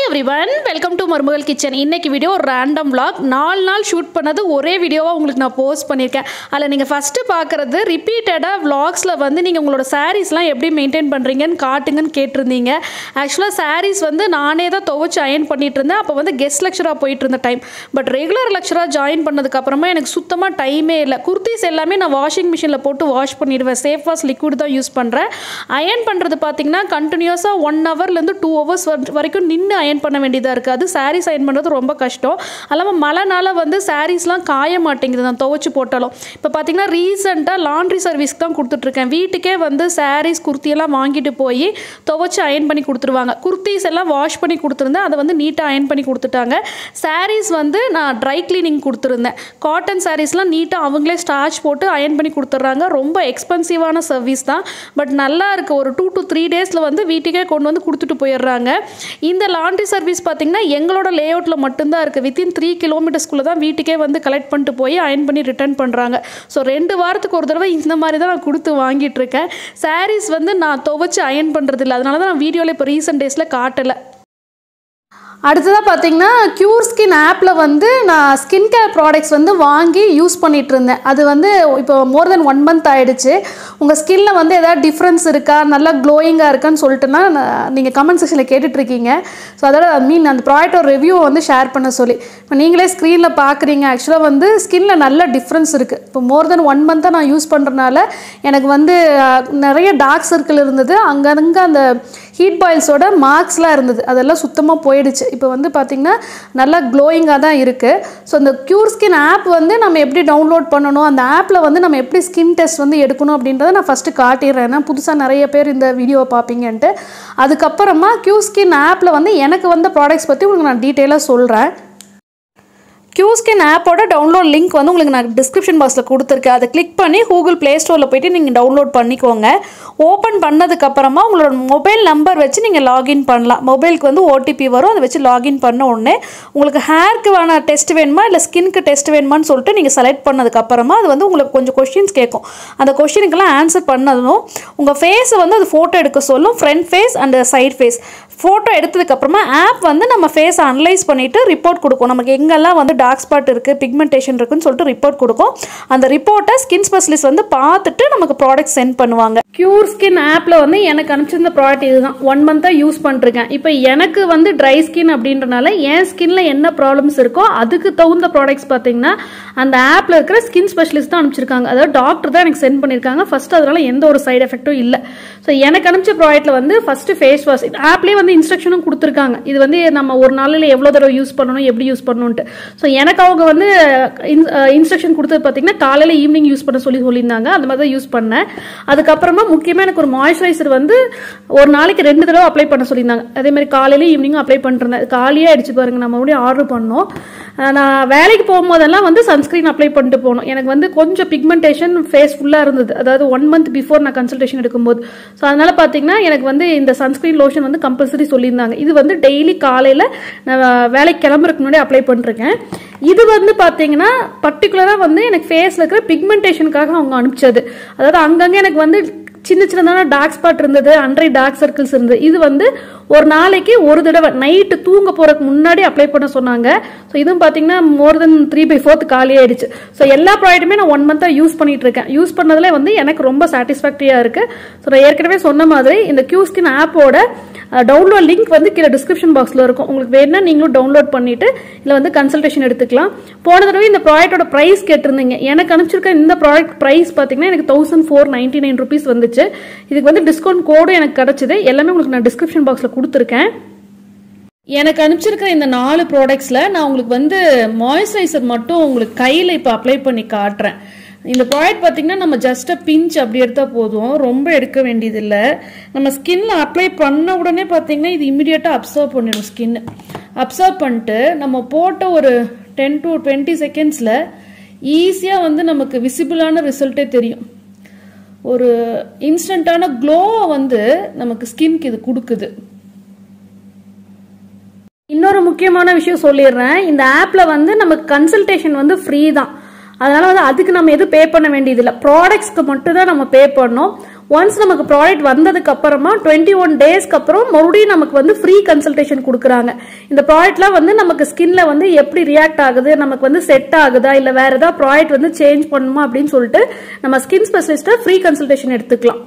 everyone, welcome to Marumagal kitchen. இன்னைக்கு video ஒரு random vlog. 4 நாள் ஷூட் பண்ணது ஒரே வீடியோவா உங்களுக்கு நான் போஸ்ட் பண்ணிருக்கேன். அதுல நீங்க ஃபர்ஸ்ட் பார்க்கிறது ரிப்பீட்டடா vlogsல வந்து நீங்க உங்களோட sareesலாம் எப்படி மெயின்टेन பண்றீங்கன்னு காட்டுங்கன்னு கேட்டிருந்தீங்க. Actually sarees வந்து நானே தான் துவைச்சு அயன் பண்ணிட்டு இருந்தேன். அப்ப வந்து கெஸ்ட் லெக்சரா போயிட்டு இருந்த டைம். பட் ரெகுலர் லெக்சரா ஜாயின் பண்ணதுக்கு அப்புறமா எனக்கு சுத்தமா டைமே இல்ல. குர்தீஸ் எல்லாமே நான் வாஷிங் மிஷின்ல போட்டு வாஷ் பண்ணிடுவேன். சேஃப் வாஷ் லிக்விட் தான் யூஸ் பண்றேன். அயன் பண்றது பாத்தீங்கன்னா கண்டினியூஸா 1 hour ல இருந்து 2 hours வரைக்கும் நின்னு அயன் பண்ண வேண்டியதா இருக்கு. அது sarees அயன் பண்றது ரொம்ப கஷ்டம். அல்லாம மழைனால வந்து sareesலாம் காய மாட்டேங்குது நான் துவைச்சு போட்டாலும். இப்போ பாத்தீங்கன்னா ரீசன்ட்டா லாண்ட்ரி சர்வீஸ்க்கு தான் கொடுத்துட்டு இருக்கேன். வீட்டுக்கே வந்து sarees குர்த்தி எல்லாம் வாங்கிட்டு போய் துவைச்சு அயன் பண்ணி கொடுத்துருவாங்க. குர்த்திஸ் எல்லாம் வாஷ் பண்ணி கொடுத்துருந்தேன். அதை வந்து நீட்டா அயன் பண்ணி கொடுத்துட்டாங்க. sarees வந்து நான் ட்ரை கிளீனிங் கொடுத்துருந்தேன். காட்டன் sareesலாம் நீட்டா அவங்களே ஸ்டார்ச் போட்டு அயன் பண்ணி கொடுத்துறாங்க. ரொம்ப எக்ஸ்பென்சிவான சர்வீஸ் தான். பட் நல்லா இருக்கு. ஒரு 2 to 3 டேஸ்ல வந்து வீட்டுக்கே கொண்டு வந்து கொடுத்துட்டு போயிடுறாங்க. இந்த லாண்ட்ரி சர்வீஸ் பார்த்தீங்கன்னா எங்களோட லேஅவுட்ல மட்டும்தான் இருக்குது. வித்தின் 3 கிலோமீட்டர்ஸ்குள்ளே தான் வீட்டுக்கே வந்து கலெக்ட் பண்ணிட்டு போய் அயன் பண்ணி ரிட்டர்ன் பண்ணுறாங்க. ஸோ 2 வாரத்துக்கு ஒரு தடவை இந்த மாதிரி தான் நான் கொடுத்து வாங்கிட்டு இருக்கேன். சாரீஸ் வந்து நான் துவைச்சு அயன் பண்ணுறது இல்லை. அதனால தான் நான் வீடியோவில் இப்போ ரீசெண்ட் டேஸில் காட்டலை. அடுத்ததாக பார்த்தீங்கன்னா க்யூர் ஸ்கின் ஆப்பில் வந்து நான் ஸ்கின் கேர் ப்ராடக்ட்ஸ் வந்து வாங்கி யூஸ் பண்ணிகிட்டு இருந்தேன். அது வந்து இப்போ மோர் தென் 1 month ஆகிடுச்சு. உங்கள் ஸ்கின்னில் வந்து எதாவது டிஃப்ரென்ஸ் இருக்கா, நல்லா க்ளோயிங்காக இருக்கான்னு சொல்லிட்டுனா நீங்கள் கமெண்ட் செக்ஷனில் கேட்டுட்ருக்கீங்க. ஸோ அதோட அந்த ப்ராடக்டோட ரிவ்யூவை வந்து ஷேர் பண்ண சொல்லி இப்போ நீங்களே ஸ்க்ரீனில் பார்க்குறீங்க. ஆக்சுவலாக வந்து ஸ்கின்னில் நல்ல டிஃப்ரென்ஸ் இருக்குது. இப்போ மோர் தென் 1 month நான் யூஸ் பண்ணுறதுனால எனக்கு வந்து நிறைய டார்க் சர்க்கிள் இருந்தது. அங்கங்கே அந்த ஹீட் பாயில்ஸோட மார்க்ஸ்லாம் இருந்தது. அதெல்லாம் சுத்தமாக போயிடுச்சு. இப்போ வந்து பார்த்திங்கன்னா நல்லா க்ளோயிங்காக தான் இருக்குது. ஸோ இந்த க்யூர் ஸ்கின் ஆப் வந்து நம்ம எப்படி டவுன்லோட் பண்ணணும், அந்த ஆப்பில் வந்து நம்ம எப்படி ஸ்கின் டெஸ்ட் வந்து எடுக்கணும் அப்படின்றத நான் ஃபஸ்ட்டு காட்டிடுறேன். ஏன்னா புதுசாக நிறைய பேர் இந்த வீடியோவை பார்ப்பீங்கன்ட்டு. அதுக்கப்புறமா க்யூர் ஸ்கின் ஆப்பில் வந்து எனக்கு வந்த ப்ராடக்ட்ஸ் பற்றி உங்களுக்கு நான் டீட்டெயிலாக சொல்கிறேன். க்யூர் ஸ்கின் ஆப்போட டவுன்லோட் லிங்க் வந்து உங்களுக்கு நான் டிஸ்கிரிப்ஷன் பாக்ஸில் கொடுத்துருக்கேன். அதை கிளிக் பண்ணி கூகுள் ப்ளே ஸ்டோரில் போய்ட்டு நீங்கள் டவுன்லோட் பண்ணிக்கோங்க. ஓப்பன் பண்ணதுக்கப்புறமா உங்களோட மொபைல் நம்பர் வச்சு நீங்கள் லாகின் பண்ணலாம். மொபைலுக்கு வந்து ஓடிபி வரும். அதை வச்சு லாகின் பண்ண உடனே உங்களுக்கு ஹேருக்கு வேணா டெஸ்ட் வேணுமா இல்லை ஸ்கின்க்கு டெஸ்ட் வேணுமான்னு சொல்லிட்டு நீங்கள் செலக்ட் பண்ணதுக்கப்புறமா அது வந்து உங்களுக்கு கொஞ்சம் கொஸ்டின்ஸ் கேட்கும். அந்த கொஸ்டினுக்கெல்லாம் ஆன்சர் பண்ணதும் உங்கள் ஃபேஸை வந்து அது ஃபோட்டோ எடுக்க சொல்லும். Front face and side face photo எடுத்ததுக்கப்புறமா ஆப் வந்து நம்ம ஃபேஸை அனலைஸ் பண்ணிவிட்டு ரிப்போர்ட் கொடுக்கும். நமக்கு எங்கெல்லாம் வந்து டார்க் ஸ்பாட் இருக்குது, பிக்மெண்டேஷன் இருக்குன்னு சொல்லிட்டு ரிப்போர்ட் கொடுக்கும். அந்த ரிப்போர்ட்டை ஸ்கின் ஸ்பெஷலிஸ்ட் வந்து பார்த்துட்டு நமக்கு ப்ராடக்ட் சென்ட் பண்ணுவாங்க. க்யூர் ஸ்கின் ஆப்பில் வந்து எனக்கு அனுப்பிச்சிருந்த ப்ராடக்ட் இதுதான். 1 month யூஸ் பண்ணிருக்கேன். இப்போ எனக்கு வந்து ட்ரை ஸ்கின் அப்படின்றனால என் ஸ்கின்ல என்ன ப்ராப்ளம்ஸ் இருக்கோ அதுக்கு தகுந்த ப்ராடக்ட்ஸ் பார்த்தீங்கன்னா அந்த ஆப்பில் இருக்கிற ஸ்கின் ஸ்பெஷலிஸ்ட் தான் அனுப்பிச்சிருக்காங்க. அதாவது டாக்டர் தான் எனக்கு சென்ட் பண்ணியிருக்காங்க. ஃபர்ஸ்ட் அதனால எந்த ஒரு சைடு எஃபெக்டும் இல்லை. ஸோ எனக்கு அனுப்பிச்ச ப்ராடக்ட்ல வந்து ஃபர்ஸ்ட் ஃபேஸ் வாஷ் ஆப்லேயே வந்து இன்ஸ்ட்ரக்ஷனும் கொடுத்துருக்காங்க. இது வந்து நம்ம ஒரு நாளில் எவ்வளோ தடவை யூஸ் பண்ணணும், எப்படி யூஸ் பண்ணணும்ட்டு. ஸோ எனக்கு அவங்க வந்து இன்ஸ்ட்ரக்ஷன் கொடுத்தது பார்த்தீங்கன்னா காலையில் ஈவினிங் யூஸ் பண்ண சொல்லியிருந்தாங்க. அந்த மாதிரி தான் யூஸ் பண்ணேன். அதுக்கப்புறமா முக்கியமாக எனக்கு ஒரு மாய்ஸ்சரைசர் வந்து ஒரு நாளைக்கு 2 தடவை அப்ளை பண்ண சொல்லியிருந்தாங்க. அதே மாதிரி காலையில ஈவினிங்கும் அப்ளை பண்ணிருந்தேன். காலியாக அடிச்சு பாருங்க. நம்ம மறுபடியும் ஆர்டர் பண்ணோம். நான் வேலைக்கு போகும்போதெல்லாம் வந்து சன்ஸ்கிரீன் அப்ளை பண்ணிட்டு போகணும். எனக்கு வந்து கொஞ்சம் பிக்மெண்டேஷன் ஃபேஸ் ஃபுல்லாக இருந்தது. அதாவது 1 month பிஃபோர் நான் கன்சல்டேஷன் எடுக்கும்போது. ஸோ அதனால பார்த்தீங்கன்னா எனக்கு வந்து இந்த சன்ஸ்கிரீன் லோஷன் வந்து கம்பல்சரி சொல்லியிருந்தாங்க. இது வந்து டெய்லி காலையில் நான் வேலைக்கு கிளம்புறதுக்கு முன்னாடி அப்ளை பண்ணிருக்கேன். இது வந்து பார்த்தீங்கன்னா பர்டிகுலராக வந்து எனக்கு ஃபேஸில் இருக்கிற பிக்மெண்டேஷனுக்காக அவங்க அனுப்பிச்சது. அதாவது அங்கங்கே எனக்கு வந்து சின்ன சின்னதான டார்க் ஸ்பாட் இருந்தது, அண்டரை டார்க் சர்க்கிள்ஸ் இருந்தது. இது வந்து ஒரு நாளைக்கு ஒரு தடவை நைட்டு தூங்க போறதுக்கு முன்னாடி அப்ளை பண்ண சொன்னாங்க. ஸோ இதுவும் பார்த்தீங்கன்னா மோர் தென் 3/4 காலி ஆயிடுச்சு. ஸோ எல்லா ப்ராடக்ட்டுமே நான் 1 month யூஸ் பண்ணிட்டு இருக்கேன். யூஸ் பண்ணதுல வந்து எனக்கு ரொம்ப சாட்டிஸ்ஃபேக்டரியா இருக்கு. ஸோ நான் ஏற்கனவே சொன்ன மாதிரி இந்த க்யூர் ஸ்கின் ஆப்போட டவுன்லோட் லிங்க் வந்து கீழே டிஸ்கிரிப்ஷன் பாக்ஸில் இருக்கும். உங்களுக்கு வேணும்னா நீங்களும் டவுன்லோட் பண்ணிட்டு இல்லை வந்து கன்சல்டேஷன் எடுத்துக்கலாம். போன தடவை இந்த ப்ராடக்டோட ப்ரைஸ் கேட்டிருந்தீங்க. எனக்கு அனுப்பிச்சிருக்க இந்த ப்ராடக்ட் ப்ரைஸ் பார்த்தீங்கன்னா எனக்கு 1499 rupees வந்துச்சு. இதுக்கு வந்து டிஸ்கவுண்ட் கோடும் எனக்கு கிடைச்சது. எல்லாமே உங்களுக்கு நான் டிஸ்கிரிப்ஷன் பாக்ஸில் கொடுத்துருக்கேன். எனக்கு அனுப்பிச்சிருக்கிற இந்த 4 ப்ராடக்ட்ஸில் நான் உங்களுக்கு வந்து மாய்ஸ்சரைசர் மட்டும் உங்களுக்கு கையில் இப்போ அப்ளை பண்ணி காட்டுறேன். இந்த ப்ராடக்ட் பார்த்தீங்கன்னா நம்ம ஜஸ்ட் பிஞ்ச் அப்படி எடுத்தால் போதும். ரொம்ப எடுக்க வேண்டியதில்லை. நம்ம ஸ்கின்ல அப்ளை பண்ண உடனே பார்த்தீங்கன்னா இது இமிடியேட்டாக அப்சர்வ் பண்ணிடும். ஸ்கின் அப்சர்வ் பண்ணிட்டு நம்ம போட்ட ஒரு 10 to 20 secondsல ஈஸியாக வந்து நமக்கு விசிபிளான ரிசல்ட்டே தெரியும். ஒரு இன்ஸ்டன்டான க்ளோ வந்து நமக்கு ஸ்கின்க்கு இது கொடுக்குது. இன்னொரு முக்கியமான விஷயம் சொல்லிடுறேன். இந்த ஆப்ல வந்து நமக்கு கன்சல்டேஷன் வந்து ஃப்ரீ தான். அதனால வந்து அதுக்கு நம்ம எதுவும் பே பண்ண வேண்டியதில்லை. ப்ராடக்ட்ஸ்க்கு மட்டும் தான் நம்ம பே பண்ணோம். ஒன்ஸ் நமக்கு ப்ராடக்ட் வந்ததுக்கு அப்புறமா 21 டேஸ்க்கு அப்புறம் மறுபடியும் நமக்கு வந்து ஃப்ரீ கன்சல்டேஷன் கொடுக்குறாங்க. இந்த ப்ராடக்ட்லாம் வந்து நமக்கு ஸ்கின்ல வந்து எப்படி ரியாக்ட் ஆகுது, நமக்கு வந்து செட் ஆகுதா இல்ல வேற ஏதாவது ப்ராடக்ட் வந்து சேஞ்ச் பண்ணுமா அப்படின்னு சொல்லிட்டு நம்ம ஸ்கின் ஸ்பெஷலிஸ்ட்டை ஃப்ரீ கன்சல்டேஷன் எடுத்துக்கலாம்.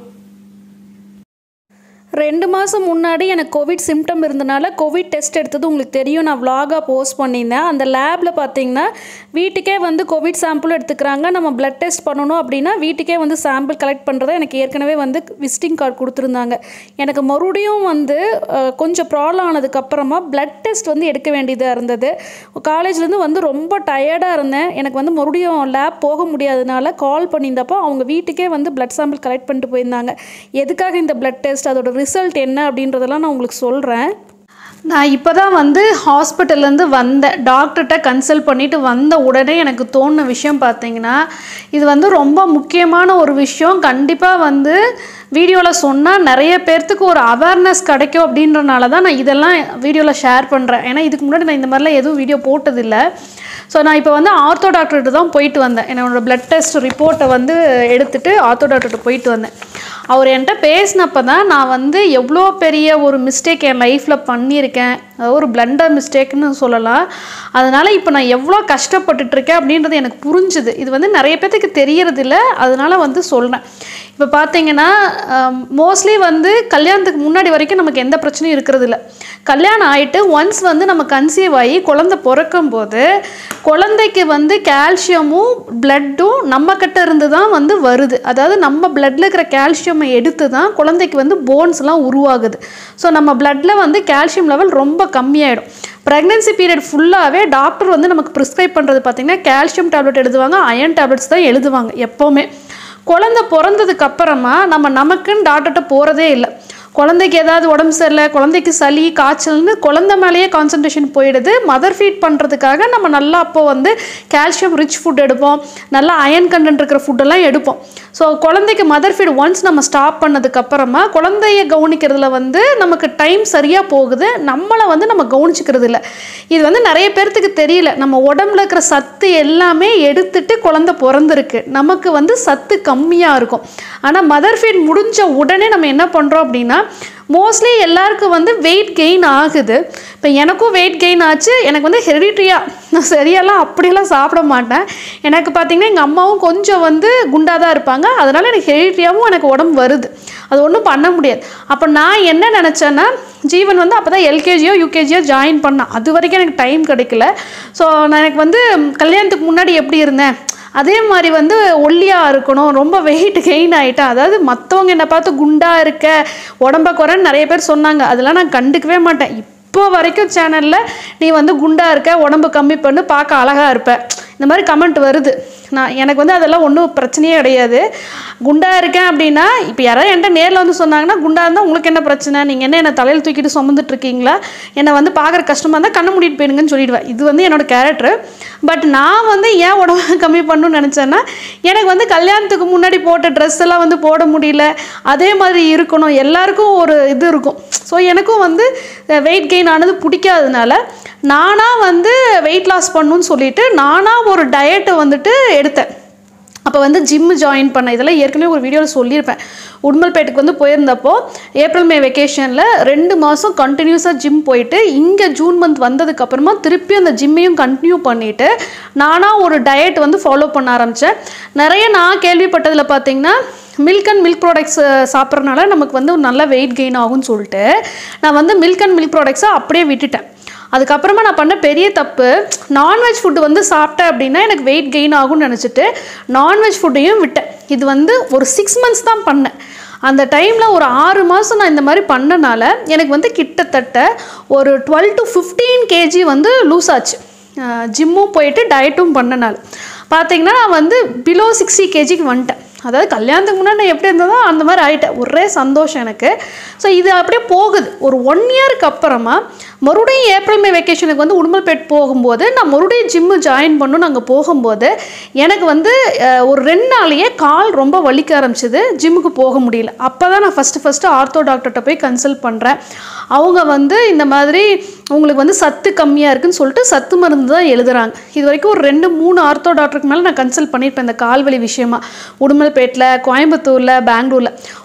2 மாதம் முன்னாடி எனக்கு கோவிட் சிம்டம் இருந்தனால கோவிட் டெஸ்ட் எடுத்தது உங்களுக்கு தெரியும், நான் vlog-ஆ போஸ்ட் பண்ணியிருந்தேன். அந்த லேபில் பார்த்தீங்கன்னா வீட்டுக்கே வந்து கோவிட் சாம்பிளும் எடுத்துக்கிறாங்க. நம்ம பிளட் டெஸ்ட் பண்ணணும் அப்படின்னா வீட்டுக்கே வந்து சாம்பிள் கலெக்ட் பண்ணுறதா எனக்கு ஏற்கனவே வந்து விசிட்டிங் கார்டு கொடுத்துருந்தாங்க. எனக்கு மறுபடியும் வந்து கொஞ்சம் ப்ராப்ளம் ஆனதுக்கப்புறமா பிளட் டெஸ்ட் வந்து எடுக்க வேண்டியதாக இருந்தது. காலேஜ்லேருந்து வந்து ரொம்ப டயர்டாக இருந்தேன். எனக்கு வந்து மறுபடியும் லேப் போக முடியாதனால கால் பண்ணியிருந்தப்போ அவங்க வீட்டுக்கே வந்து பிளட் சாம்பிள் கலெக்ட் பண்ணிட்டு போயிருந்தாங்க. எதுக்காக இந்த பிளட் டெஸ்ட், அதோட ரிசல்ட் என்ன அப்படின்றதெல்லாம் நான் உங்களுக்கு சொல்கிறேன். நான் இப்போ தான் வந்து ஹாஸ்பிட்டல்லேருந்து வந்தேன். டாக்டர்கிட்ட கன்சல்ட் பண்ணிவிட்டு வந்த உடனே எனக்கு தோணுன விஷயம் பார்த்தீங்கன்னா, இது வந்து ரொம்ப முக்கியமான ஒரு விஷயம். கண்டிப்பாக வந்து வீடியோவில் சொன்னால் நிறைய பேர்த்துக்கு ஒரு அவேர்னஸ் கிடைக்கும் அப்படின்றனால தான் நான் இதெல்லாம் வீடியோவில் ஷேர் பண்ணுறேன். ஏன்னா இதுக்கு முன்னாடி நான் இந்த மாதிரிலாம் எதுவும் வீடியோ போட்டதில்லை. ஸோ நான் இப்போ வந்து ஆர்த்தோ டாக்டர்கிட்ட தான் போயிட்டு வந்தேன். என்னோடய பிளட் டெஸ்ட் ரிப்போர்ட்டை வந்து எடுத்துகிட்டு ஆர்த்தோ டாக்டர்கிட்ட போயிட்டு வந்தேன். அவர் என்கிட்ட பேசினப்போ தான் நான் வந்து எவ்வளோ பெரிய ஒரு மிஸ்டேக் என் லைஃப்பில் பண்ணியிருக்கேன், ஒரு பிளண்டர் மிஸ்டேக்னு சொல்லலாம். அதனால் இப்போ நான் எவ்வளோ கஷ்டப்பட்டுட்ருக்கேன் அப்படின்றது எனக்கு புரிஞ்சுது. இது வந்து நிறைய பேர்த்துக்கு தெரியறதில்ல, அதனால் வந்து சொல்கிறேன். இப்போ பார்த்தீங்கன்னா மோஸ்ட்லி வந்து கல்யாணத்துக்கு முன்னாடி வரைக்கும் நமக்கு எந்த பிரச்சனையும் இருக்கிறது இல்லை. கல்யாணம் ஆகிட்டு ஒன்ஸ் வந்து நம்ம கன்சீவ் ஆகி குழந்தை பிறக்கும் போது குழந்தைக்கு வந்து கால்சியமும் பிளட்டும் நம்மக்கிட்ட இருந்து தான் வந்து வருது. அதாவது நம்ம பிளட்டில் இருக்கிற கால்சியமை எடுத்து தான் குழந்தைக்கு வந்து போன்ஸ்லாம் உருவாகுது. ஸோ நம்ம பிளட்டில் வந்து கால்சியம் லெவல் ரொம்ப கம்மியாயிடும். ப்ரெக்னென்சி பீரியட் ஃபுல்லாகவே டாக்டர் வந்து நமக்கு ப்ரிஸ்கிரைப் பண்ணுறது பார்த்திங்கன்னா கால்சியம் டேப்லெட் எழுதுவாங்க, அயன் டேப்லெட்ஸ் தான் எழுதுவாங்க எப்போவுமே. குழந்தை பிறந்ததுக்கு அப்புறமா நமக்குன்னு டாக்டர்கிட்ட போகிறதே இல்லை. குழந்தைக்கு ஏதாவது உடம்பு சரியில்லை, குழந்தைக்கு சளி காய்ச்சல்னு குழந்தை மேலேயே கான்சன்ட்ரேஷன் போயிடுது. மதர் ஃபீட் பண்ணுறதுக்காக நம்ம நல்லா அப்போ வந்து கால்சியம் ரிச் ஃபுட் எடுப்போம், நல்லா அயன் கண்டென்ட் இருக்கிற ஃபுட்டெல்லாம் எடுப்போம். ஸோ குழந்தைக்கு மதர் ஃபீட் ஒன்ஸ் நம்ம ஸ்டாப் பண்ணதுக்கப்புறமா குழந்தைய கவனிக்கிறதுல வந்து நமக்கு டைம் சரியாக போகுது, நம்மளை வந்து நம்ம கவனிச்சிக்கிறது இல்லை. இது வந்து நிறைய பேர்த்துக்கு தெரியல. நம்ம உடம்புல இருக்கிற சத்து எல்லாமே எடுத்துட்டு குழந்தை பிறந்திருக்கு, நமக்கு வந்து சத்து கம்மியாக இருக்கும். ஆனால் மதர் ஃபீட் முடிஞ்ச உடனே நம்ம என்ன பண்ணுறோம் அப்படின்னா மோஸ்ட்லி எல்லாருக்கும் வந்து வெயிட் கெயின் ஆகுது. இப்போ எனக்கும் வெயிட் கெயின் ஆச்சு. எனக்கு வந்து ஹெரிட்ரியாக நான் சரியெல்லாம் அப்படியெல்லாம் சாப்பிட மாட்டேன். எனக்கு பார்த்திங்கன்னா எங்கள் அம்மாவும் கொஞ்சம் வந்து குண்டாக தான் இருப்பாங்க. அதனால் எனக்கு ஹெரிட்ரியாகவும் எனக்கு உடம்பு வருது, அது ஒன்றும் பண்ண முடியாது. அப்போ நான் என்ன நினச்சேன்னா, ஜீவன் வந்து அப்போ தான் எல்கேஜியோ யூகேஜியோ ஜாயின் பண்ணேன். அது வரைக்கும் எனக்கு டைம் கிடைக்கல. ஸோ நான் எனக்கு வந்து கல்யாணத்துக்கு முன்னாடி எப்படி இருந்தேன் அதே மாதிரி வந்து ஒல்லியாக இருக்கணும், ரொம்ப வெயிட் கெயின் ஆகிட்டேன். அதாவது மற்றவங்க என்னை பார்த்து குண்டாக இருக்க, உடம்ப குறைன்னு நிறைய பேர் சொன்னாங்க. அதெல்லாம் நான் கண்டுக்கவே மாட்டேன். இப்போ வரைக்கும் சேனலில் நீ வந்து குண்டாக இருக்க, உடம்பு கம்மி பண்ணு, பார்க்க அழகாக இருப்ப, இந்த மாதிரி கமெண்ட் வருது. எனக்கு வந்து அதெல்லாம் ஒன்றும் பிரச்சனையே கிடையாது. குண்டாக இருக்கேன் அப்படின்னா இப்போ யாராவது என்கிட்ட நேரில் வந்து சொன்னாங்கன்னா, குண்டாக இருந்தால் உங்களுக்கு என்ன பிரச்சனை, நீங்கள் என்ன தலையில் தூக்கிட்டு சுமந்துட்டு இருக்கீங்களா, என்னை வந்து பார்க்குற கஷ்டமாக இருந்தால் கண்ணை மூடிட்டு போயிடுங்கன்னு சொல்லிடுவேன். இது வந்து என்னோடய கேரக்டர். பட் நான் வந்து ஏன் உடம்பு கம்மி பண்ணணும்னு நினச்சேன்னா, எனக்கு வந்து கல்யாணத்துக்கு முன்னாடி போட்ட ட்ரெஸ் எல்லாம் வந்து போட முடியல, அதே மாதிரி இருக்கணும், எல்லாருக்கும் ஒரு இது இருக்கும். ஸோ எனக்கும் வந்து வெயிட் கெயின் ஆனது பிடிக்காததுனால நானாக வந்து வெயிட் லாஸ் பண்ணணும்னு சொல்லிட்டு நானாக ஒரு டயட்டை வந்துட்டு எடுத்தேன். அப்போ வந்து ஜிம்மு ஜாயின் பண்ணேன். இதெல்லாம் ஏற்கனவே ஒரு வீடியோவில் சொல்லியிருப்பேன். உடுமல்பேட்டுக்கு வந்து போயிருந்தப்போ ஏப்ரல் மே வெக்கேஷனில் 2 மாதம் கண்டினியூஸாக ஜிம் போயிட்டு இங்கே ஜூன் மந்த் வந்ததுக்கப்புறமா திருப்பி அந்த ஜிம்மையும் கண்டினியூ பண்ணிவிட்டு நானாக ஒரு டயட் வந்து ஃபாலோ பண்ண ஆரம்பித்தேன். நிறைய நான் கேள்விப்பட்டதில் பார்த்திங்கன்னா மில்க் அண்ட் மில்க் ப்ராடக்ட்ஸ் சாப்பிட்றதுனால நமக்கு வந்து ஒரு நல்ல வெயிட் கெயின் ஆகும்னு சொல்லிட்டு நான் வந்து மில்க் அண்ட் மில்க் ப்ராடக்ட்ஸை அப்படியே விட்டுட்டேன். அதுக்கப்புறமா நான் பண்ண பெரிய தப்பு, நான்வெஜ் ஃபுட்டு வந்து சாப்பிட்டேன் அப்படின்னா எனக்கு வெயிட் கெயின் ஆகும்னு நினச்சிட்டு நான்வெஜ் ஃபுட்டையும் விட்டேன். இது வந்து ஒரு 6 மந்த்ஸ் தான் பண்ணேன். அந்த டைமில் ஒரு 6 மாதம் நான் இந்த மாதிரி பண்ணனால எனக்கு வந்து கிட்டத்தட்ட ஒரு 12 to 15 kg வந்து லூஸ் ஆச்சு. ஜிம்மும் போயிட்டு டயட்டும் பண்ணனால பார்த்திங்கன்னா நான் வந்து பிலோ 60 kgக்கு வந்துட்டேன். அதாவது கல்யாணத்துக்கு முன்னாடி நான் எப்படி இருந்ததோ அந்த மாதிரி ஆகிட்டேன். ஒரே சந்தோஷம் எனக்கு. ஸோ இது அப்படியே போகுது. ஒரு 1 இயருக்கு அப்புறமா மறுபடியும் ஏப்ரல் மே வெக்கேஷனுக்கு வந்து உடுமல்பேட் போகும்போது நான் மறுபடியும் ஜிம்மு ஜாயின் பண்ணணும். நாங்கள் போகும்போது எனக்கு வந்து ஒரு 2 நாளையே கால் ரொம்ப வலிக்க ஆரம்பிச்சிது, ஜிம்முக்கு போக முடியல. அப்போ தான் நான் ஃபஸ்ட்டு ஆர்த்தோ டாக்டர்கிட்ட போய் கன்சல்ட் பண்ணுறேன். அவங்க வந்து இந்த மாதிரி உங்களுக்கு வந்து சத்து கம்மியாக இருக்குதுன்னு சொல்லிட்டு சத்து மருந்து தான் எழுதுகிறாங்க. இது வரைக்கும் ஒரு 2-3 ஆர்த்தோ டாக்டருக்கு மேலே நான் கன்சல்ட் பண்ணியிருப்பேன் இந்த கால்வலி விஷயமா. உடுமல்பேட்டில், கோயம்புத்தூரில், பெங்களூரில்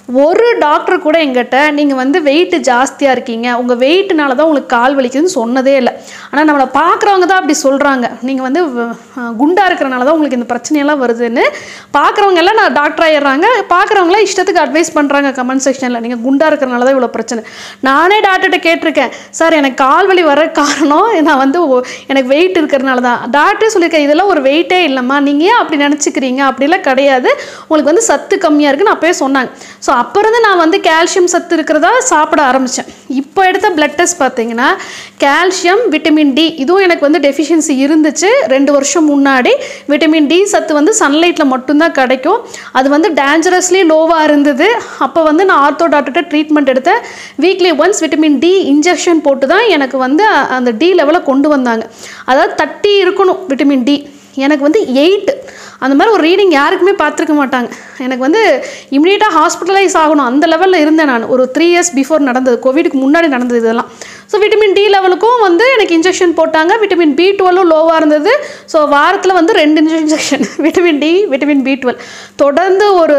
ஒரு டாக்டர் கூட எங்கிட்ட நீங்கள் வந்து வெயிட்டு ஜாஸ்தியாக இருக்கீங்க, உங்கள் வெயிட்னால தான் உங்களுக்கு கால் வலிக்குதுன்னு சொன்னதே இல்லை. ஆனால் நம்மளை பார்க்குறவங்க தான் அப்படி சொல்கிறாங்க, நீங்கள் வந்து குண்டாக இருக்கிறனால தான் உங்களுக்கு இந்த பிரச்சனையெல்லாம் வருதுன்னு. பார்க்குறவங்க எல்லாம் நான் டாக்டர் ஆகிடுறாங்க, பார்க்குறவங்களாம் இஷ்டத்துக்கு அட்வைஸ் பண்ணுறாங்க கமெண்ட் செக்ஷனில், நீங்கள் குண்டாக இருக்கிறனால தான் இவ்வளோ பிரச்சனை. நானே டாக்டர்கிட்ட கேட்டிருக்கேன், சார் எனக்கு கால் வலி வர காரணம் நான் வந்து எனக்கு வெயிட் இருக்கிறனால தான். டாக்டரே சொல்லியிருக்கேன், இதெல்லாம் ஒரு வெயிட்டே இல்லைம்மா, நீங்கள் ஏன் அப்படி நினச்சிக்கிறீங்க, அப்படிலாம் கிடையாது, உங்களுக்கு வந்து சத்து கம்மியாக இருக்குன்னு அப்போயே சொன்னாங்க. ஸோ அப்போ இருந்து நான் வந்து கால்சியம் சத்து இருக்கிறதா சாப்பிட ஆரம்பித்தேன். இப்போ எடுத்த பிளட் டெஸ்ட் பார்த்தீங்கன்னா கால்சியம், விட்டமின் டி இதுவும் எனக்கு வந்து டெஃபிஷியன்சி இருந்துச்சு 2 வருஷம் முன்னாடி. விட்டமின் டி சத்து வந்து சன்லைட்டில் மட்டும்தான் கிடைக்கும், அது வந்து டேஞ்சரஸ்லி லோவாக இருந்தது. அப்போ வந்து நான் ஆர்த்தோ டாக்டர்கிட்ட ட்ரீட்மெண்ட் எடுத்தேன். Weekly once vitamin D injection போட்டு தான் எனக்கு வந்து அந்த டி லெவலை கொண்டு வந்தாங்க. அதாவது 30 இருக்கணும் விட்டமின் டி, எனக்கு வந்து 8. அந்த மாதிரி ஒரு ரீடிங் யாருக்குமே பார்த்துருக்க மாட்டாங்க. எனக்கு வந்து இம்மிடியேட்டாக ஹாஸ்பிட்டலைஸ் ஆகணும் அந்த லெவலில் இருந்தேன் நான். ஒரு 3 இயர்ஸ் பிஃபோர் நடந்தது, கோவிடுக்கு முன்னாடி நடந்தது இதெல்லாம். ஸோ விட்டமின் டி லெவலுக்கும் வந்து எனக்கு இன்ஜெக்ஷன் போட்டாங்க. விட்டமின் B12 லோவாக இருந்தது. ஸோ வாரத்தில் வந்து 2 injection vitamin D, vitamin B12 தொடர்ந்து ஒரு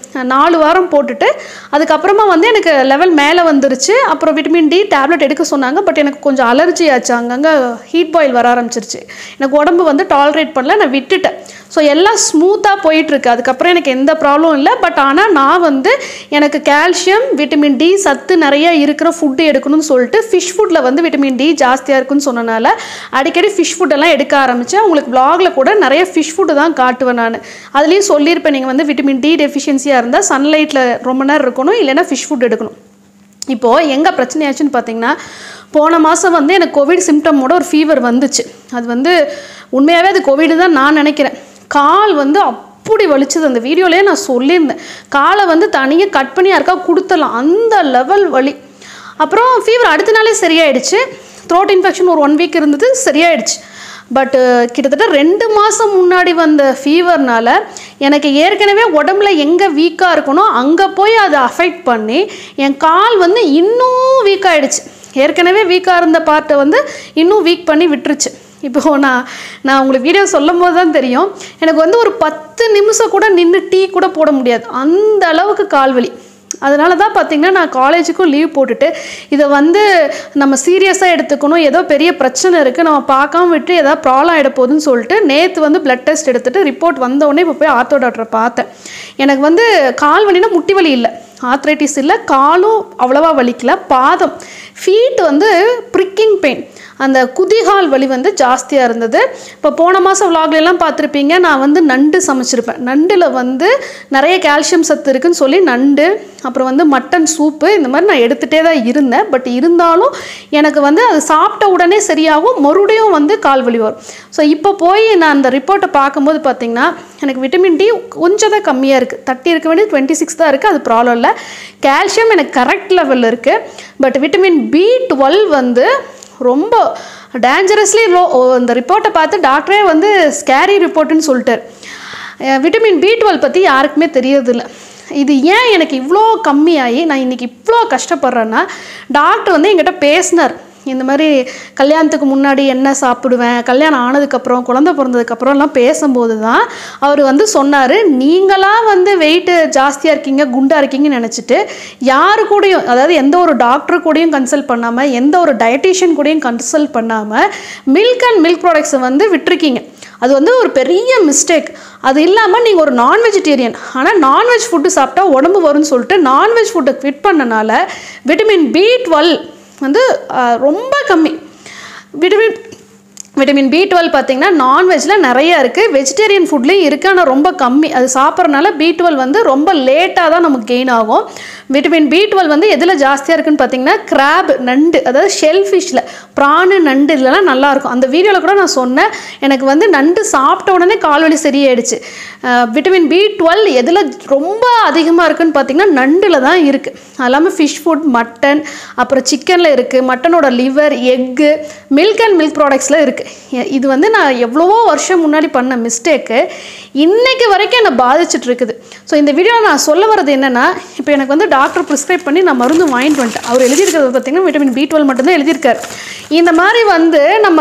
4 வாரம் போட்டுட்டு அதுக்கப்புறமா வந்து எனக்கு லெவல் மேலே வந்துருச்சு. அப்புறம் விட்டமின் டி டேப்லெட் எடுக்க சொன்னாங்க. பட் எனக்கு கொஞ்சம் அலர்ஜி ஆச்சு, அங்கங்கே ஹீட் பாயில் வர ஆரம்பிச்சிருச்சு. எனக்கு உடம்பு வந்து டாலரேட் பண்ணல, நான் விட்டுட்டேன். ஸோ எல்லாம் ஸ்மூத்தாக போயிட்டுருக்கு, அதுக்கப்புறம் எனக்கு எந்த ப்ராப்ளம் இல்லை. பட் ஆனால் நான் வந்து எனக்கு கால்சியம், விட்டமின் டி சத்து நிறைய இருக்கிற ஃபுட்டு எடுக்கணும்னு சொல்லிட்டு ஃபிஷ் ஃபுட்டில் வந்து விட்டமின் டி ஜாஸ்தியாக இருக்குன்னு சொன்னனால அடிக்கடி ஃபிஷ் ஃபுட்டெல்லாம் எடுக்க ஆரம்பித்தேன். உங்களுக்கு வ்ளாகில் கூட நிறைய ஃபிஷ் ஃபுட்டு தான் காட்டுவேன் நான். அதுலேயும் சொல்லியிருப்பேன், நீங்கள் வந்து விட்டமின் டி டெஃபிஷியன்சியாக இருந்தால் சன்லைட்டில் ரொம்ப நேரம் இருக்கணும், இல்லைன்னா ஃபிஷ் ஃபுட் எடுக்கணும். இப்போது எங்கே பிரச்சனையாச்சுன்னு பார்த்தீங்கன்னா, போன மாதம் வந்து எனக்கு கோவிட் சிம்டமோட ஒரு ஃபீவர் வந்துச்சு. அது வந்து உண்மையாகவே அது கோவிடு தான் நான் நினைக்கிறேன். கால் வந்து அப்படி வலிச்சது, அந்த வீடியோலேயே நான் சொல்லியிருந்தேன். காலை வந்து தனியாக கட் பண்ணி யாருக்கா கொடுத்துடலாம், அந்த லெவல் வலி. அப்புறம் ஃபீவர் அடுத்த நாளே சரியாயிடுச்சு. த்ரோட் இன்ஃபெக்ஷன் ஒரு 1 வீக் இருந்தது, சரியாயிடுச்சு. பட்டு கிட்டத்தட்ட 2 மாதம் முன்னாடி வந்த ஃபீவர்னால எனக்கு ஏற்கனவே உடம்புல எங்கே வீக்காக இருக்கணும் அங்கே போய் அதை அஃபெக்ட் பண்ணி என் கால் வந்து இன்னும் வீக்காகிடுச்சு. ஏற்கனவே வீக்காக இருந்த பார்ட்டை வந்து இன்னும் வீக் பண்ணி விட்டுருச்சு. இப்போது நான் உங்களுக்கு வீடியோ சொல்லும் போது தான் தெரியும், எனக்கு வந்து ஒரு 10 நிமிஷம் கூட நின்று டீ கூட போட முடியாது, அந்த அளவுக்கு கால்வலி. அதனால தான் பார்த்திங்கன்னா நான் காலேஜுக்கும் லீவ் போட்டுட்டு இதை வந்து நம்ம சீரியஸாக எடுத்துக்கணும், ஏதோ பெரிய பிரச்சனை இருக்குது, நம்ம பார்க்காம விட்டு ஏதாவது ப்ராப்ளம் ஆகிட போகுதுன்னு சொல்லிட்டு நேற்று வந்து பிளட் டெஸ்ட் எடுத்துகிட்டு ரிப்போர்ட் வந்தவுடனே இப்போ போய் ஆர்த்தோ டாக்டரை பார்த்தேன். எனக்கு வந்து கால் வலினா முட்டி வலி இல்லை, ஆர்த்ரைட்டிஸ் இல்லை, காலும் அவ்வளோவா வலிக்கல, பாதம் ஃபீட் வந்து ப்ரிக்கிங் பெயின், அந்த குதிகால் வலி வந்து ஜாஸ்தியாக இருந்தது. இப்போ போன மாதம் விலாக்லாம் பார்த்துருப்பீங்க, நான் வந்து நண்டு சமைச்சிருப்பேன். நண்டில் வந்து நிறைய கால்சியம் சத்து இருக்குதுன்னு சொல்லி நண்டு, அப்புறம் வந்து மட்டன் சூப்பு, இந்த மாதிரி நான் எடுத்துகிட்டே தான் இருந்தேன். பட் இருந்தாலும் எனக்கு வந்து அது சாப்பிட்ட உடனே சரியாகும், மறுபடியும் வந்து கால் வலி வரும். ஸோ இப்போ போய் நான் அந்த ரிப்போர்ட்டை பார்க்கும்போது பார்த்திங்கன்னா எனக்கு விட்டமின் டி கொஞ்சம் தான் கம்மியாக இருக்குது, 30 இருக்க வேண்டியது 26 தான் இருக்குது, அது ப்ராப்ளம் இல்லை. கால்சியம் எனக்கு கரெக்ட் லெவலில் இருக்குது. பட் விட்டமின் B12 வந்து ரொம்ப டேஞ்சரஸ்லி லோ. இந்த ரிப்போர்ட்டை பார்த்து டாக்டரே வந்து ஸ்கேரி ரிப்போர்ட்டுன்னு சொல்லிட்டார். விட்டமின் B12 பற்றி யாருக்குமே தெரியறதில்லை. இது ஏன் எனக்கு இவ்வளோ கம்மியாகி நான் இன்றைக்கி இவ்வளோ கஷ்டப்படுறேன்னா, டாக்டர் வந்து என்கிட்ட பேசினார், இந்த மாதிரி கல்யாணத்துக்கு முன்னாடி என்ன சாப்பிடுவேன், கல்யாணம் ஆனதுக்கப்புறம் குழந்தை பிறந்ததுக்கப்புறம்லாம் பேசும்போது தான் அவர் வந்து சொன்னார், நீங்களாக வந்து வெயிட்டு ஜாஸ்தியாக இருக்கீங்க, குண்டாக இருக்கீங்கன்னு நினச்சிட்டு யாரு கூடயும், அதாவது எந்த ஒரு டாக்டர் கூடயும் கன்சல்ட் பண்ணாமல், எந்த ஒரு டயட்டீஷியன் கூடயும் கன்சல்ட் பண்ணாமல் மில்க் அண்ட் மில்க் ப்ராடக்ட்ஸை வந்து விட்டுருக்கீங்க. அது வந்து ஒரு பெரிய மிஸ்டேக். அது இல்லாமல் நீங்கள் ஒரு நான் வெஜிடேரியன், ஆனால் நான்வெஜ் ஃபுட்டு சாப்பிட்டா உடம்பு வரும்னு சொல்லிட்டு நான்வெஜ் ஃபுட்டை குவிட் பண்ணனால விட்டமின் B12 வந்து ரொம்ப கம்மி. விட்டமின் B12 பார்த்திங்கன்னா நான்வெஜ்ஜில் நிறையா இருக்குது, வெஜிடேரியன் ஃபுட்லேயும் இருக்குது, ஆனால் ரொம்ப கம்மி. அது சாப்பிட்றதுனால B12 வந்து ரொம்ப லேட்டாக தான் நமக்கு கெயின் ஆகும். விட்டமின் B12 வந்து எதில் ஜாஸ்தியாக இருக்குதுன்னு பார்த்திங்கன்னா கிராப், நண்டு, அதாவது ஷெல் ஃபிஷ்ஷில், ப்ரானு, நண்டு இதெல்லாம் நல்லாயிருக்கும். அந்த வீடியோவில் கூட நான் சொன்னேன், எனக்கு வந்து நண்டு சாப்பிட்ட உடனே கால்வலி சரியாயிடுச்சு. விட்டமின் B12 எதில் ரொம்ப அதிகமாக இருக்குதுன்னு பார்த்திங்கன்னா நண்டில் தான் இருக்குது. அது இல்லாமல் ஃபிஷ் ஃபுட், மட்டன், அப்புறம் சிக்கனில் இருக்குது, மட்டனோட liver, egg, milk and milk ப்ராடக்ட்ஸில் இருக்குது. இது வந்து நான் எவ்வளவோ வருஷம் முன்னாடி பண்ண மிஸ்டேக்கு இன்றைக்கு வரைக்கும் என்னை பாதிச்சுட்ருக்குது. ஸோ இந்த வீடியோ நான் சொல்ல வர்றது என்னென்னா, இப்போ எனக்கு வந்து டாக்டர் ப்ரிஸ்கிரைப் பண்ணி நான் மருந்து வாங்கிட்டு வந்துட்டேன். அவர் எழுதியிருக்கிறது பார்த்திங்கன்னா விட்டமின் B12 மட்டும்தான் எழுதியிருக்காரு. இந்த மாதிரி வந்து நம்ம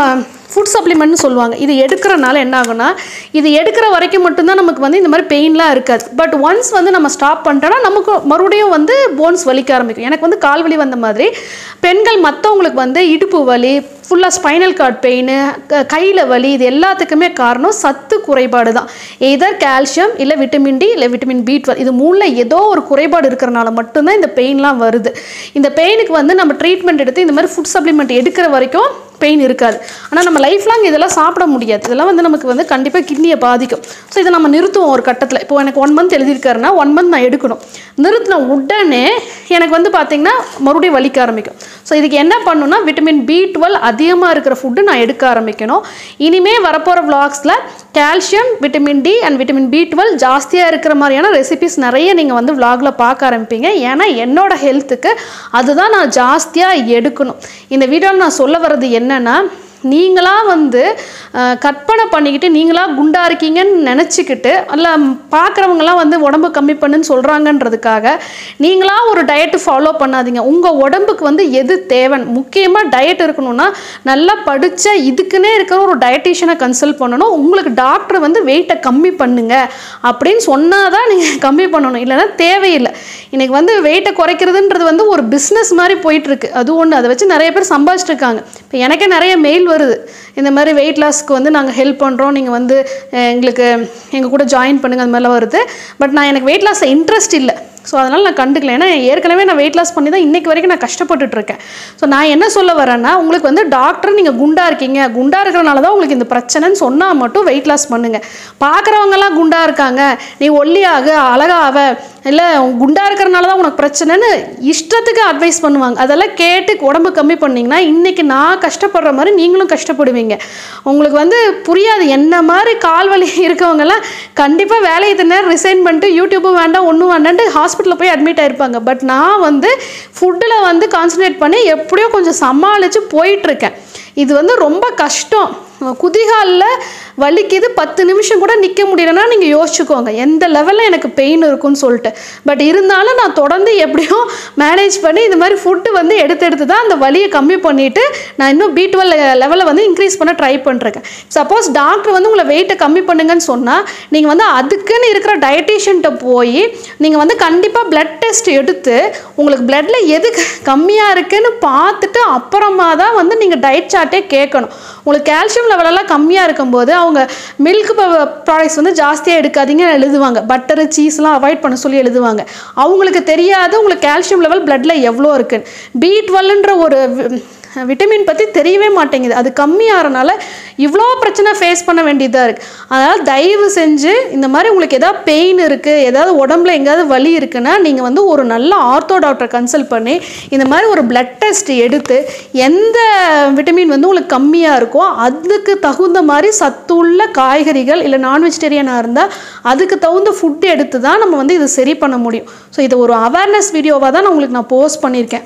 ஃபுட் சப்ளிமெண்ட்னு சொல்லுவாங்க. இது எடுக்கிறனால என்ன ஆகும்னா, இது எடுக்கிற வரைக்கும் மட்டும்தான் நமக்கு வந்து இந்த மாதிரி பெயின்லாம் இருக்காது. பட் ஒன்ஸ் வந்து நம்ம ஸ்டாப் பண்ணிட்டோன்னா நமக்கு மறுபடியும் வந்து போன்ஸ் வலிக்க ஆரம்பிக்கும். எனக்கு வந்து கால் வலி வந்த மாதிரி பெண்கள் மற்றவங்களுக்கு வந்து இடுப்பு வலி, ஃபுல்லாக ஸ்பைனல் கார்ட் பெயின், கையில் வலி, இது எல்லாத்துக்குமே காரணம் சத்து குறைபாடு தான். எதர் கால்சியம் இல்லை விட்டமின் டி இல்லை விட்டமின் B12 இது மூணில் ஏதோ ஒரு குறைபாடு இருக்கிறனால மட்டும்தான் இந்த பெயின்லாம் வருது. இந்த பெயினுக்கு வந்து நம்ம ட்ரீட்மெண்ட் எடுத்து இந்த மாதிரி ஃபுட் சப்ளிமெண்ட் எடுக்கிற வரைக்கும் பெயின் இருக்காது. ஆனால் நம்ம லைஃப் லாங் இதெல்லாம் சாப்பிட முடியாது. இதெல்லாம் வந்து நமக்கு வந்து கண்டிப்பாக கிட்னியை பாதிக்கும். ஸோ இதை நம்ம நிறுத்துவோம் ஒரு கட்டத்தில். இப்போ எனக்கு 1 மந்த் எழுதியிருக்காருன்னா 1 மந்த் நான் எடுக்கணும். நிறுத்தின உடனே எனக்கு வந்து பார்த்திங்கன்னா மறுபடியும் வலிக்க ஆரம்பிக்கும். ஸோ இதுக்கு என்ன பண்ணணும்னா விட்டமின் B12 அதிகமாக இருக்கிற ஃபுட்டு நான் எடுக்க ஆரம்பிக்கணும். இனிமேல் வரப்போகிற விளாக்ஸில் calcium, vitamin D and vitamin B12 ஜாஸ்தியாக இருக்கிற மாதிரியான ரெசிபிஸ் நிறைய நீங்கள் வந்து விளாகில் பார்க்க ஆரம்பிப்பீங்க. ஏன்னா என்னோட ஹெல்த்துக்கு அதுதான் நான் ஜாஸ்தியாக எடுக்கணும். இந்த வீடியோவில் நான் சொல்ல வர்றது என்னன்னா, நீங்களாக வந்து கற்பனை பண்ணிக்கிட்டு நீங்களாக குண்டாக இருக்கீங்கன்னு நினச்சிக்கிட்டு இல்லை பார்க்குறவங்களாம் வந்து உடம்பு கம்மி பண்ணுன்னு சொல்கிறாங்கன்றதுக்காக நீங்களாக ஒரு டயட்டு ஃபாலோ பண்ணாதீங்க. உங்கள் உடம்புக்கு வந்து எது தேவைன்னு முக்கியமாக டயட் இருக்கணும்னா நல்லா படித்த இதுக்குன்னே இருக்கிற ஒரு டயட்டிஷியனை கன்சல்ட் பண்ணணும். உங்களுக்கு டாக்டர் வந்து வெயிட்டை கம்மி பண்ணுங்க அப்படின்னு சொன்னால் தான் நீங்கள் கம்மி பண்ணணும், இல்லைன்னா தேவையில்லை. இன்றைக்கி வந்து வெயிட்டை குறைக்கிறதுன்றது வந்து ஒரு பிஸ்னஸ் மாதிரி போயிட்டுருக்கு. அது ஒன்று, அதை வச்சு நிறைய பேர் சம்பாதிச்சிட்டு இருக்காங்க. இப்போ எனக்கே நிறைய மெயில் வருது, இந்த மாதிரி வெயிட் லாஸ்க்கு வந்து நாங்கள் ஹெல்ப் பண்ணுறோம், நீங்கள் வந்து எங்களுக்கு எங்கள் கூட ஜாயின் பண்ணுங்கள், அந்த மாதிரிலாம் வருது. பட் எனக்கு வெயிட் லாஸில் இன்ட்ரெஸ்ட் இல்லை. ஸோ அதனால் நான் கண்டுக்கல. ஏன்னா ஏற்கனவே நான் வெயிட் லாஸ் பண்ணி தான் இன்றைக்கி வரைக்கும் நான் கஷ்டப்பட்டுட்ருக்கேன். ஸோ நான் என்ன சொல்ல வரேன்னா, உங்களுக்கு வந்து டாக்டர் நீங்கள் குண்டாக இருக்கீங்க, குண்டாக இருக்கிறனால தான் உங்களுக்கு இந்த பிரச்சனைன்னு சொன்னால் மட்டும் வெயிட் லாஸ் பண்ணுங்கள். பார்க்குறவங்கலாம் குண்டாக இருக்காங்க, நீ ஒல்லியாக அழகாக இல்லை குண்டாக இருக்கிறனால தான் உனக்கு பிரச்சனைன்னு இஷ்டத்துக்கு அட்வைஸ் பண்ணுவாங்க. அதெல்லாம் கேட்டு உடம்பு கம்மி பண்ணிங்கன்னா இன்றைக்கி நான் கஷ்டப்படுற மாதிரி நீங்களும் கஷ்டப்படுவீங்க. உங்களுக்கு வந்து புரியாது. என்ன மாதிரி கால் வலி இருக்கவங்கலாம் கண்டிப்பாக வேலையை நேரம் ரிசைன் பண்ணிட்டு யூடியூப்பும் வேண்டாம் ஒன்றும் வேண்டான்ட்டு ஹாஸ்பிட்டலில் போய் அட்மிட் ஆகிருப்பாங்க. பட் நான் வந்து ஃபுட்டில் வந்து கான்சன்ட்ரேட் பண்ணி எப்படியோ கொஞ்சம் சமாளித்து போயிட்டுருக்கேன். இது வந்து ரொம்ப கஷ்டம். குதிகாலில் வலிக்குது, 10 நிமிஷம் கூட நிற்க முடியலன்னா நீங்கள் யோசிச்சுக்கோங்க எந்த லெவலில் எனக்கு பெயின் இருக்குன்னு சொல்லிட்டு. பட் இருந்தாலும் நான் தொடர்ந்து எப்படியும் மேனேஜ் பண்ணி இந்த மாதிரி ஃபுட்டு வந்து எடுத்து தான் அந்த வலியை கம்மி பண்ணிவிட்டு நான் இன்னும் B12 லெவலை வந்து இன்க்ரீஸ் பண்ண ட்ரை பண்ணுறேன். சப்போஸ் டாக்டர் வந்து உங்களை வெயிட்டை கம்மி பண்ணுங்கன்னு சொன்னால் நீங்கள் வந்து அதுக்குன்னு இருக்கிற டயட்டிஷியன்ட்ட போய் நீங்கள் வந்து கண்டிப்பாக பிளட் டெஸ்ட் எடுத்து உங்களுக்கு பிளட்டில் எது கம்மியாக இருக்குன்னு பார்த்துட்டு அப்புறமா தான் வந்து நீங்கள் டயட் சார்ட்டே கேட்கணும். உங்களுக்கு கால்சியம் லெவலெல்லாம் கம்மியாக இருக்கும்போது அவங்க மில்க் ப்ராடக்ட்ஸ் வந்து ஜாஸ்தியாக எடுக்காதீங்கன்னு எழுதுவாங்க. பட்டரு சீஸ்லாம் அவாய்ட் பண்ண சொல்லி எழுதுவாங்க. அவங்களுக்கு தெரியாது உங்களுக்கு கால்சியம் லெவல் பிளட்டில் எவ்வளோ இருக்குன்னு. B12ன்ற ஒரு விட்டமின் பற்றி தெரியவே மாட்டேங்குது. அது கம்மியாகிறனால இவ்வளோ பிரச்சனை ஃபேஸ் பண்ண வேண்டியதாக இருக்குது. அதனால் தயவு செஞ்சு இந்த மாதிரி உங்களுக்கு எதாவது பெயின் இருக்குது, ஏதாவது உடம்புல எங்கேயாவது வலி இருக்குன்னா நீங்கள் வந்து ஒரு நல்ல ஆர்த்தோ டாக்டரை கன்சல்ட் பண்ணி இந்த மாதிரி ஒரு பிளட் டெஸ்ட் எடுத்து எந்த விட்டமின் வந்து உங்களுக்கு கம்மியாக இருக்கோ அதுக்கு தகுந்த மாதிரி சத்துள்ள காய்கறிகள் இல்லை நான் வெஜிடேரியனாக இருந்தால் அதுக்கு தகுந்த ஃபுட்டு எடுத்து தான் நம்ம வந்து இதை சரி பண்ண முடியும். ஸோ இது ஒரு அவேர்னஸ் வீடியோவாக தான் நான் போஸ்ட் பண்ணியிருக்கேன்.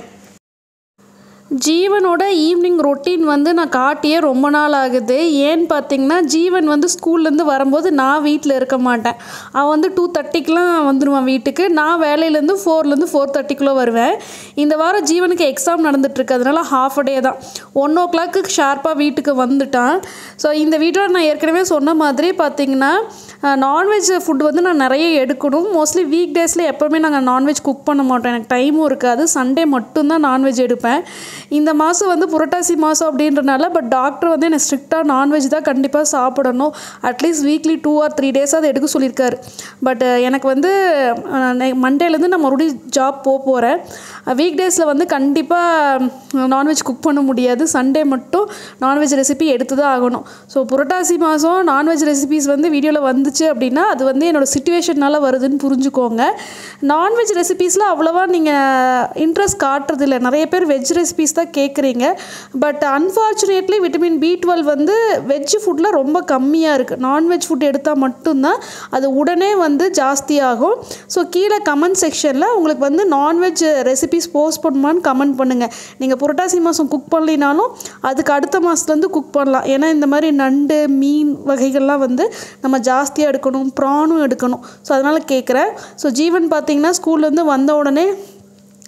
ஜீவனோட ஈவினிங் ரொட்டீன் வந்து நான் காட்டியே ரொம்ப நாள் ஆகுது. ஏன்னு பார்த்தீங்கன்னா ஜீவன் வந்து ஸ்கூல்லேருந்து வரும்போது நான் வீட்டில் இருக்க மாட்டேன். அவன் வந்து 2:30க்கெலாம் வந்துடுவான் வீட்டுக்கு. நான் வேலையிலேருந்து 4லேருந்து 4:30க்குள்ளே வருவேன். இந்த வாரம் ஜீவனுக்கு எக்ஸாம் நடந்துகிட்ருக்கு, அதனால ஹாஃப் டே தான். 1 o'clock ஷார்ப்பாக வீட்டுக்கு வந்துட்டான். ஸோ இந்த வீடியோவில் நான் ஏற்கனவே சொன்ன மாதிரி பார்த்தீங்கன்னா நான்வெஜ் ஃபுட் வந்து நான் நிறைய எடுக்கணும். மோஸ்ட்லி வீக் டேஸில் எப்போவுமே நாங்கள் நான்வெஜ் குக் பண்ண மாட்டோம், எனக்கு டைமும் இருக்காது. சண்டே மட்டும்தான் நான்வெஜ் எடுப்பேன். இந்த மாதம் வந்து புரட்டாசி மாதம் அப்படின்றனால பட் டாக்டர் வந்து என்னை ஸ்ட்ரிக்டாக நான்வெஜ் தான் கண்டிப்பாக சாப்பிடணும், அட்லீஸ்ட் வீக்லி 2 or 3 days அதை எடுக்க சொல்லியிருக்காரு. பட் எனக்கு வந்து மண்டேலேருந்து நான் மறுபடியும் ஜாப் போகிறேன். வீக் டேஸில் வந்து கண்டிப்பாக நான்வெஜ் குக் பண்ண முடியாது. சண்டே மட்டும் நான்வெஜ் ரெசிபி எடுத்து தான் ஆகணும். ஸோ புரட்டாசி மாதம் நான்வெஜ் ரெசிபிஸ் வந்து வீடியோவில் வந்துச்சு அப்படின்னா அது வந்து என்னோடய சிச்சுவேஷனால் வருதுன்னு புரிஞ்சுக்கோங்க. நான்வெஜ் ரெசிபீஸில் அவ்வளோவா நீங்கள் இன்ட்ரெஸ்ட் காட்டுறதில்லை. நிறைய பேர் வெஜ் ரெசிபீஸ் தான் கேட்குறீங்க. பட் அன்ஃபார்ச்சுனேட்லி விட்டமின் B12 வந்து வெஜ் ஃபுட்டில் ரொம்ப கம்மியாக இருக்குது. நான்வெஜ் ஃபுட் எடுத்தால் மட்டும்தான் அது உடனே வந்து ஜாஸ்தியாகும். ஸோ கீழே கமெண்ட் செக்ஷனில் உங்களுக்கு வந்து நான்வெஜ் ரெசிபீஸ் போஸ்ட் பண்ணுமான்னு கமெண்ட் பண்ணுங்கள். நீங்கள் புரட்டாசி மாதம் குக் பண்ணலினாலும் அதுக்கு அடுத்த மாதத்துலேருந்து குக் பண்ணலாம். ஏன்னா இந்த மாதிரி நண்டு மீன் வகைகள்லாம் வந்து நம்ம ஜாஸ்தியாக எடுக்கணும், ப்ரானும் எடுக்கணும். ஸோ அதனால் கேட்குறேன். ஸோ ஜீவன் பார்த்திங்கன்னா ஸ்கூல்லேருந்து வந்த உடனே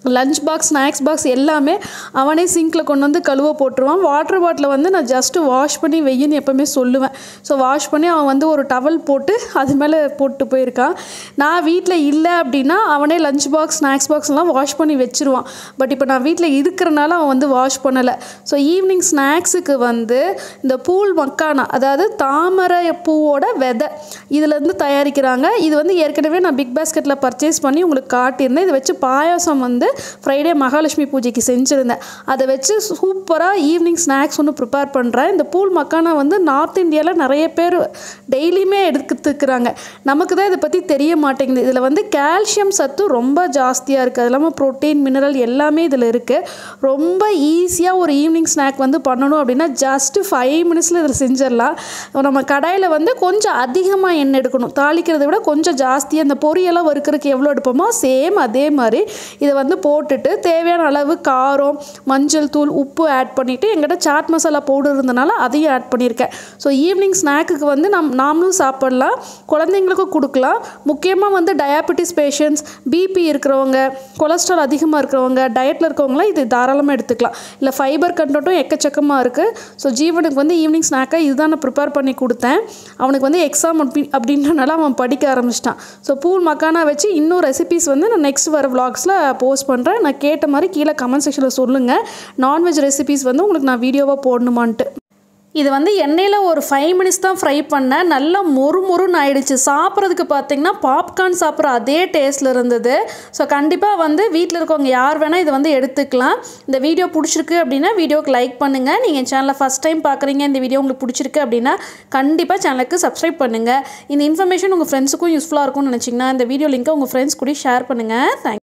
லஞ்ச் பாக்ஸ் ஸ்நாக்ஸ் பாக்ஸ் எல்லாமே அவனே சிங்கில் கொண்டு வந்து கழுவ போட்டுருவான். வாட்டர் பாட்டிலை வந்து நான் ஜஸ்ட்டு வாஷ் பண்ணி வெயின்னு எப்போவுமே சொல்லுவேன். ஸோ வாஷ் பண்ணி அவன் வந்து ஒரு டவல் போட்டு அது மேலே போட்டு போயிருக்கான். நான் வீட்டில் இல்லை அப்படின்னா அவனே லஞ்ச் பாக்ஸ் ஸ்நாக்ஸ் பாக்ஸ்லாம் வாஷ் பண்ணி வச்சுருவான். பட் இப்போ நான் வீட்டில் இருக்கிறனால அவன் வந்து வாஷ் பண்ணலை. ஸோ ஈவினிங் ஸ்நாக்ஸுக்கு வந்து இந்த பூல் மக்கானா, அதாவது தாமரை பூவோட விதை இதிலேருந்து தயாரிக்கிறாங்க. இது வந்து ஏற்கனவே நான் பிக் பாஸ்கெட்டில் பர்ச்சேஸ் பண்ணி உங்களுக்கு காட்டியிருந்தேன். இதை வச்சு பாயாசம் வந்து ஃப்ரைடே மகாலட்சுமி பூஜைக்கு செஞ்சுருந்தேன். அதை வச்சு சூப்பராக ஈவினிங் ஸ்நாக்ஸ் ஒன்று ப்ரிப்பேர் பண்ணுறேன். இந்த பூல் மக்கானா வந்து நார்த் இந்தியாவில் நிறைய பேர் டெய்லியுமே எடுத்துக்கிறாங்க. நமக்கு தான் இதை பற்றி தெரிய மாட்டேங்குது. இதில் வந்து கால்சியம் சத்து ரொம்ப ஜாஸ்தியாக இருக்குது. அது இல்லாமல் ப்ரோட்டீன் மினரல் எல்லாமே இதில் இருக்குது. ரொம்ப ஈஸியாக ஒரு ஈவினிங் ஸ்நாக் வந்து பண்ணணும் அப்படின்னா ஜஸ்ட்டு 5 மினிட்ஸில் இதில் செஞ்சிடலாம். நம்ம கடாயில் வந்து கொஞ்சம் அதிகமாக எண்ணெய் எடுக்கணும். தாளிக்கிறத விட கொஞ்சம் ஜாஸ்தியாக இந்த பொரியெல்லாம் வறுக்கிறதுக்கு எவ்வளோ எடுப்போமோ சேம் அதே மாதிரி இதை வந்து போட்டுட்டு தேவையான அளவு காரம், மஞ்சள் தூள், உப்பு ஆட் பண்ணிவிட்டு எங்கிட்ட சாட் மசாலா பவுடர் இருந்தனால அதையும் ஆட் பண்ணியிருக்கேன். ஸோ ஈவினிங் ஸ்நாக்குக்கு வந்து நாமளும் சாப்பிட்லாம், குழந்தைங்களுக்கும் கொடுக்கலாம். முக்கியமாக வந்து டயாபெட்டிஸ் பேஷண்ட்ஸ், பிபி இருக்கிறவங்க, கொலஸ்ட்ரால் அதிகமாக இருக்கிறவங்க, டயட்டில் இருக்கவங்களாம் இது தாராளமாக எடுத்துக்கலாம். இல்லை ஃபைபர் கண்டென்ட்டும் எக்கச்சக்கமாக இருக்குது. ஸோ ஜீவனுக்கு வந்து ஈவினிங் ஸ்நாக்காக இதுதான் நான் ப்ரிப்பேர் பண்ணி கொடுத்தேன். அவனுக்கு வந்து எக்ஸாம் அப்படின்றனால அவன் படிக்க ஆரம்பிச்சிட்டான். ஸோ பூல் மக்கானா வச்சு இன்னும் ரெசிபீஸ் வந்து நான் நெக்ஸ்ட் வர vlogsல போஸ்ட் பண்ணுறேன். நான் கேட்ட மாதிரி கீழே கமெண்ட் செக்ஷனில் சொல்லுங்கள். நான்வெஜ் ரெசிபீஸ் வந்து உங்களுக்கு நான் வீடியோவாக போடணுமான்ட்டு. இது வந்து எண்ணெயில் ஒரு 5 மினிட்ஸ் தான் ஃப்ரை பண்ணேன். நல்லா மொறுன்னு ஆயிடுச்சு. சாப்பிட்றதுக்கு பார்த்திங்கன்னா பாப்கார்ன் சாப்பிட்ற அதே டேஸ்ட்டில் இருந்தது. ஸோ கண்டிப்பாக வந்து வீட்டில் இருக்கவங்க யார் வேணால் இதை வந்து எடுத்துக்கலாம். இந்த வீடியோ பிடிச்சிருக்கு அப்படின்னா வீடியோக்கு லைக் பண்ணுங்கள். நீங்கள் சேனலை ஃபஸ்ட் டைம் பார்க்குறீங்க, இந்த வீடியோ உங்களுக்கு பிடிச்சிருக்கு அப்படின்னா கண்டிப்பாக சேனலுக்கு சப்ஸ்கிரைப் பண்ணுங்கள். இந்த இன்ஃபர்மேஷன் உங்கள் ஃப்ரெண்ட்ஸுக்கும் யூஸ்ஃபுல்லாக இருக்கும்னு நினச்சிங்கன்னா இந்த வீடியோ லிங்க்கை உங்கள் ஃப்ரெண்ட்ஸ் கூட ஷேர் பண்ணுங்கள். தேங்க்யூ.